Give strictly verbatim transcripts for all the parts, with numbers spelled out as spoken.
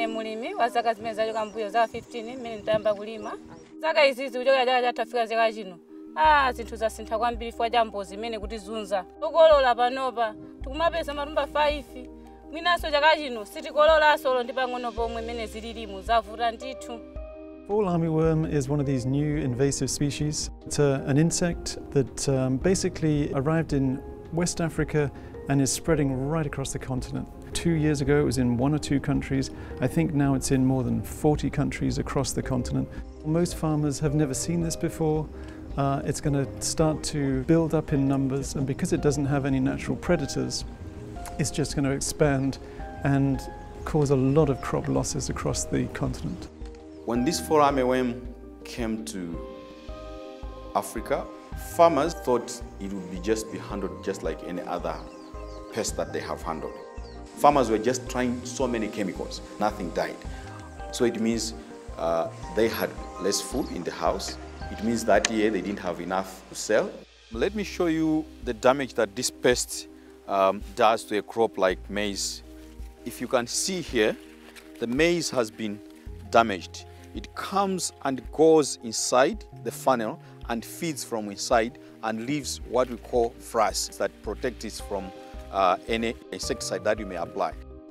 ndine mulimi wa zaka zimene zachoka mbuyo za fifteen mmene ndayamba kulima. Zaka izizi kuchokera chaka chatafika chaka chino. Ah, zinthu zasintha kwambiri chifukwa cha mbozi imene kutizunza. Tikolola panopa tikumapeza matumba five. Mwinaso chaka chino sitikolola solo ndi pang'ono pomwe mmene zililimu zavuta ndithu. Fall armyworm is one of these new invasive species. It's a, an insect that um, basically arrived in West Africa and is spreading right across the continent. Two years ago it was in one or two countries. I think now it's in more than forty countries across the continent. Most farmers have never seen this before. Uh, it's going to start to build up in numbers, and because it doesn't have any natural predators, it's just going to expand and cause a lot of crop losses across the continent. When this fall armyworm came to Africa, farmers thought it would be just be handled just like any other pest that they have handled. Farmers were just trying so many chemicals, nothing died. So it means uh, they had less food in the house. It means that year they didn't have enough to sell. Let me show you the damage that this pest um, does to a crop like maize. If you can see here, the maize has been damaged. It comes and goes inside the funnel and feeds from inside and leaves what we call frass that protects it from uh, any insecticide that you may apply.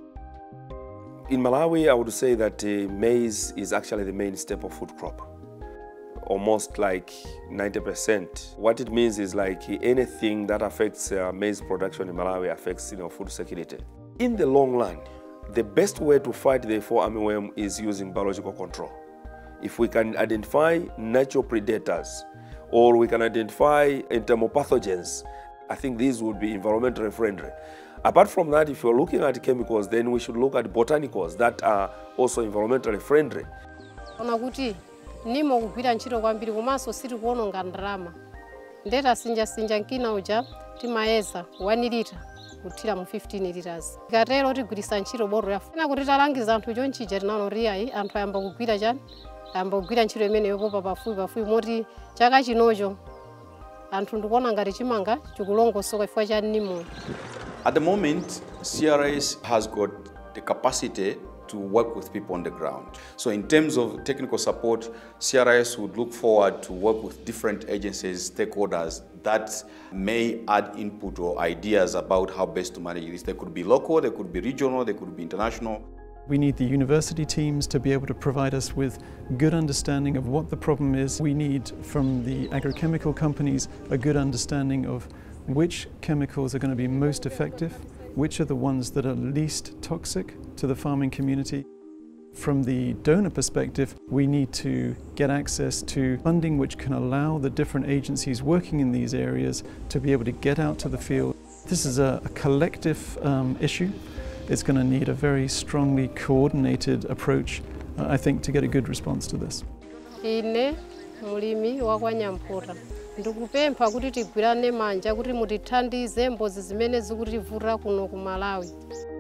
In Malawi, I would say that uh, maize is actually the main staple food crop. Almost like ninety percent. What it means is like anything that affects uh, maize production in Malawi affects you know, food security. In the long run, the best way to fight the fall armyworm is using biological control. If we can identify natural predators or we can identify entomopathogens, I think these would be environmentally friendly. Apart from that, if you're looking at chemicals, then we should look at botanicals that are also environmentally friendly. Nimo kugwira ntchito kwambiri komanso siri kuononga ndalama. Ndeta sinja sinja nkina uja timayeza one liter kuthira mu fifteen liters. Ikatero tigwirisa ntchito boro yafuna kuti talangiza anthu chonchija tinano riyayi anthu ayamba kugwira chani ayamba kugwira ntchito imene yopopa pafupi pafupi moti chaka chinocho anthu ndikuona ngati chimanga chikulongosoka chifukwa cha nimo. At the moment, C R S has got the capacity to work with people on the ground. So in terms of technical support, C R S would look forward to work with different agencies, stakeholders that may add input or ideas about how best to manage this. They could be local, they could be regional, they could be international. We need the university teams to be able to provide us with good understanding of what the problem is. We need from the agrochemical companies a good understanding of which chemicals are going to be most effective, which are the ones that are least toxic to the farming community. From the donor perspective, we need to get access to funding which can allow the different agencies working in these areas to be able to get out to the field. This is a, a collective um, issue. It's going to need a very strongly coordinated approach, uh, I think, to get a good response to this. Ine mulimi wa kwa Nyampura. Ndikupempha kuti tigwirane manja kuti mutithandize mbozi zimene zikutivura kuno ku Malawi.